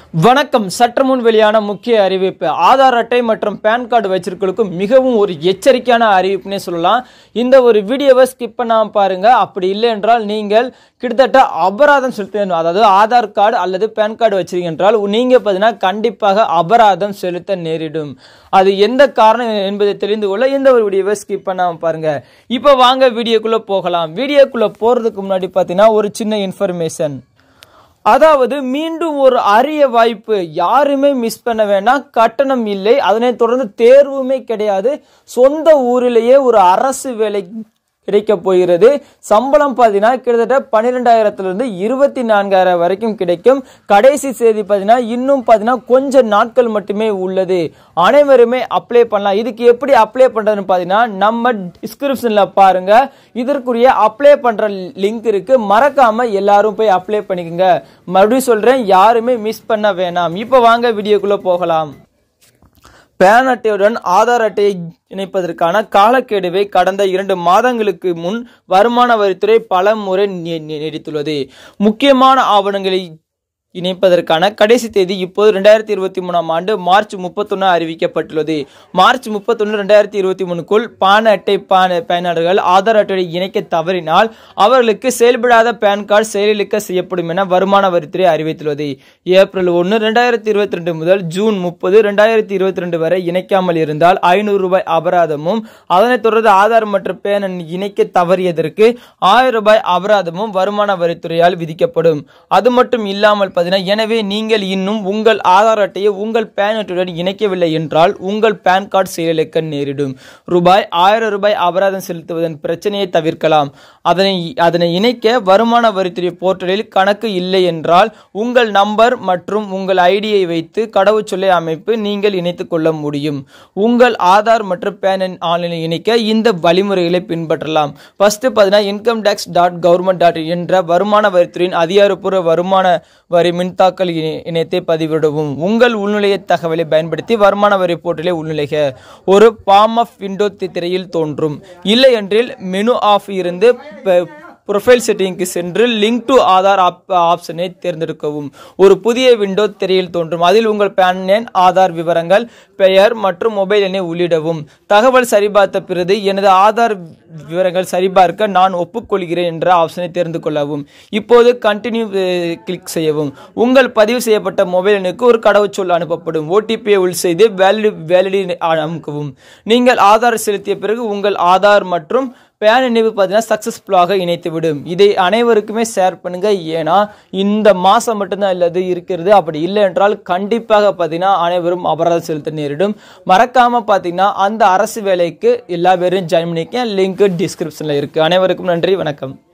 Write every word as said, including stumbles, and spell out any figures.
வணக்கம். சற்று முன் வெளியான முக்கிய அறிவிப்பு. ஆதார் அட்டை மற்றும் பேன் கார்டு வச்சிருக்கிறதுக்கு மிகவும் ஒரு எச்சரிக்கையான அறிவிப்புனே சொல்லலாம். இந்த ஒரு வீடியோவை ஸ்கிப் பண்ணாம பாருங்க. அப்படி இல்லை என்றால் நீங்கள் கிட்டத்தட்ட அபராதம் செலுத்த, அதாவது ஆதார் கார்டு அல்லது பேன் கார்டு வச்சிருக்கீங்க என்றால் நீங்க பார்த்தீங்கன்னா கண்டிப்பாக அபராதம் செலுத்த நேரிடும். அது எந்த காரணம் என்பதை தெரிந்து கொள்ள இந்த ஒரு வீடியோவை ஸ்கிப் பண்ணாம பாருங்க. இப்போ வாங்க வீடியோக்குள்ள போகலாம். வீடியோக்குள்ள போறதுக்கு முன்னாடி பார்த்தீங்கன்னா ஒரு சின்ன இன்ஃபர்மேஷன். அதாவது மீண்டும் ஒரு அரிய வாய்ப்பு, யாருமே மிஸ் பண்ண வேண்டாம். கட்டணம் இல்லை, அதனை தொடர்ந்து தேர்வுமே கிடையாது. சொந்த ஊரிலேயே ஒரு அரசு வேலை கிடைக்க போகிறது. சம்பளம் பார்த்தீங்கன்னா கிட்டத்தட்ட பன்னிரெண்டாயிரத்துல இருந்து இருபத்தி நான்காயிரம் வரைக்கும் கிடைக்கும். கடைசி தேதி பார்த்தீங்கன்னா இன்னும் பார்த்தீங்கன்னா கொஞ்சம் நாட்கள் மட்டுமே உள்ளது. அனைவருமே அப்ளை பண்ணலாம். இதுக்கு எப்படி அப்ளை பண்றதுன்னு பார்த்தீங்கன்னா நம்ம டிஸ்கிரிப்ஷன்ல பாருங்க, இதற்குரிய அப்ளை பண்ற லிங்க் இருக்கு. மறக்காம எல்லாரும் போய் அப்ளை பண்ணிக்கோங்க. மறுபடியும் சொல்றேன், யாருமே மிஸ் பண்ண வேணாம். இப்போ வாங்க வீடியோக்குள்ள போகலாம். பேன் அட்டையுடன் ஆதார் அட்டையை இணைப்பதற்கான காலக்கெடுவை கடந்த இரண்டு மாதங்களுக்கு முன் வருமான வரித்துறை பல முறை நீடித்துள்ளது. முக்கியமான ஆவணங்களை இணைப்பதற்கான கடைசி தேதி இப்போது இரண்டாயிரத்தி இருபத்தி மூணாம் ஆண்டு மார்ச் முப்பத்தொன்னு அறிவிக்கப்பட்டுள்ளது. மார்ச் முப்பத்தொன்னு ரெண்டாயிரத்தி இருபத்தி மூணுக்குள் பான் அட்டை பான் பயனாளர்கள் ஆதார் அட்டையை இணைக்க தவறினால் அவர்களுக்கு செயல்படாத பேன் கார்டு செயலிழக்க செய்யப்படும் என வருமான வரித்துறை அறிவித்துள்ளது. ஏப்ரல் ஒன்று ரெண்டாயிரத்தி இருபத்தி ரெண்டு முதல் ஜூன் முப்பது ரெண்டாயிரத்தி இருபத்தி ரெண்டு வரை இணைக்காமல் இருந்தால் ஐநூறு ரூபாய் அபராதமும், அதனைத் தொடர்ந்து ஆதார் மற்றும் பேன் இணைக்க தவறியதற்கு ஆயிரம் ரூபாய் அபராதமும் வருமான வரித்துறையால் விதிக்கப்படும். அது மட்டும் இல்லாமல் எனவே நீங்கள் இன்னும் உங்கள் ஆதார் அட்டையை உங்கள் பேன் அட்டையுடன் இணைக்கவில்லை என்றால் உங்கள் பேன் கார்டு செயலிழக்க நேரிடும். ரூபாய் ஆயிரம் ரூபாய் அபராதம் செலுத்துவதன் பிரச்சனையை தவிர்க்கலாம். அதனை அதனை இணைக்க வருமான வரித்துறை போர்ட்டலில் கணக்கு இல்லை என்றால் உங்கள் நம்பர் மற்றும் உங்கள் ஐடியை வைத்து கடவுச்சொல்லை அமைப்பு நீங்கள் இணைத்துக் கொள்ள முடியும். உங்கள் ஆதார் மற்றும் பேன் ஆன்லைனில் இணைக்க இந்த வழிமுறைகளை பின்பற்றலாம். ஃபர்ஸ்ட் பார்த்தீங்கன்னா income tax dot government dot என்ற வருமான வரித்துறையின் அதிகாரப்பூர்வ வருமான வரி மின்தாக்கல் இணையத்தை பதிவிடவும். உங்கள் உள்நுழைய தகவலை பயன்படுத்தி வருமான வரி போர்ட்டலை உள்நுழைக. ஒரு பாம் ஆஃப் விண்டோ திரையில் தோன்றும். இல்லை என்றில் மெனு ஆஃப் இருந்து ப்ரொஃபைல் செட்டிங்க்கு சென்று லிங்க் டு ஆதார் ஆப்ஷனை தேர்ந்தெடுக்கவும். ஒரு புதிய விண்டோ திரையில் தோன்றும். அதில் உங்கள் பேன் எண், ஆதார் விவரங்கள், பெயர் மற்றும் மொபைல் எண்ணை உள்ளிடவும். தகவல் சரிபார்த்த பிறகு எனது ஆதார் விவரங்கள் சரிபார்க்க நான் ஒப்புக்கொள்கிறேன் என்ற ஆப்ஷனை தேர்ந்து கொள்ளவும். இப்போது கண்டினியூ கிளிக் செய்யவும். உங்கள் பதிவு செய்யப்பட்ட மொபைல் எண்ணுக்கு ஒரு கடவுச்சொல் அனுப்பப்படும். ஓடிபியை உள் செய்து வேலிடி வேலிடி அமுக்கவும். நீங்கள் ஆதார் செலுத்திய பிறகு உங்கள் ஆதார் மற்றும் பேன் இணைப்பு பார்த்தீங்கன்னா சக்சஸ்ஃபுல்லாக இணைத்து விடும். இதை அனைவருக்குமே ஷேர் பண்ணுங்க. ஏன்னா இந்த மாசம் மட்டும்தான் இல்லது இருக்கிறது. அப்படி இல்லை என்றால் கண்டிப்பாக பார்த்தீங்கன்னா அனைவரும் அபராதம் செலுத்த நேரிடும். மறக்காம பார்த்தீங்கன்னா அந்த அரசு வேலைக்கு எல்லா பேரும் ஜாயின் பண்ணிக்க. லிங்க் டிஸ்கிரிப்ஷன்ல இருக்கு. அனைவருக்கும் நன்றி, வணக்கம்.